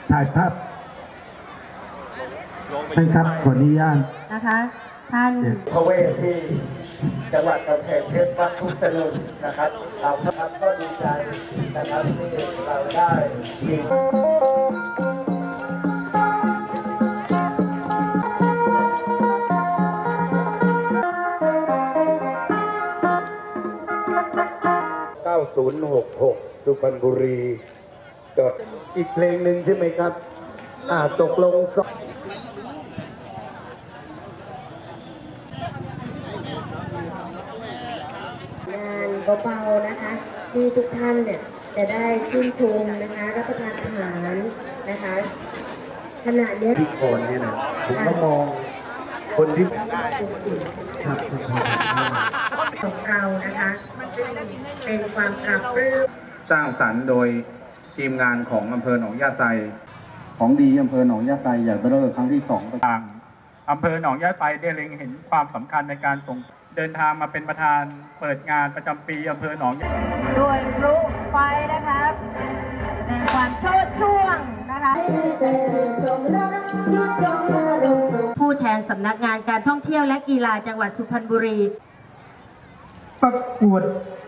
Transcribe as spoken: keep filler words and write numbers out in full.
ถ่ายภาพท่านครับขออนุญาตนะคะท่านพระเวทที่จังหวัดกำแพงเพชรวัดพุทธเจริญนะครับเราครับก็ดีใจนะครับที่เราได้มีเก้าศูนย์หกหกสุพรรณบุรีจดอีกเพลงหนึ่งใช่ไหมครับอ่าตกลงสองงานเบาๆนะคะที่ทุกท่านเนี่ยจะได้ชื่นชมนะคะรับประทานอาหารนะคะขณะนี้ที่คนเนี่ยนะผมก็มองคนที่ของเรานะคะเป็นความปรับปรื้มสร้างสรรค์โดยทีมงานของอำเภอหนองยาไซของดีอำเภอหนองยาไซใหญ่เบ้อเร่อครั้งที่สองต่างอำเภอหนองยาไซได้เล็งเห็นความสำคัญในการส่งเดินทางมาเป็นประธานเปิดงานประจำปีอำเภอหนองยาไซด้วยรูปไฟนะครับในความโชดช่วงนะคะผู้แทนสำนักงานการท่องเที่ยวและกีฬาจังหวัดสุพรรณบุรีประกวด